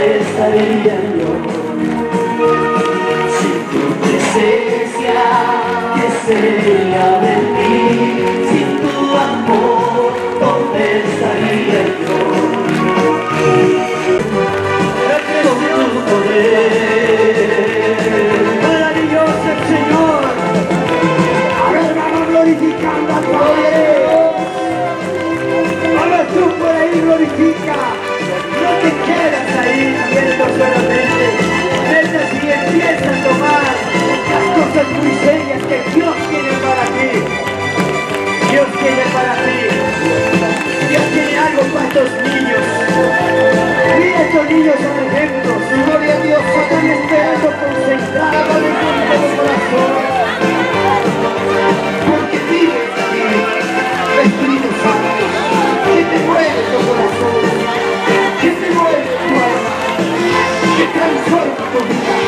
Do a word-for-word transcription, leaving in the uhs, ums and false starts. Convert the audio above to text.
estaría yo sin tu presencia? ¿Qué sería de mí sin tu amor? ¿Dónde estaría yo? Con tu poder maravilloso el Señor. A ver, vamos glorificando a Dios. Ahora tú por ahí glorifica. No te quedas ahí viendo solamente. Vete y empieza a tomar las cosas muy serias que Dios tiene para ti. Dios tiene para ti. Dios tiene algo para estos niños. Mira, estos niños son ejemplos. Gloria a Dios, están esperando concentrados en todo corazón. Porque vives aquí, Espíritu Santo, que te mueve tu corazón, que te mueve tu alma, que transforma tu vida.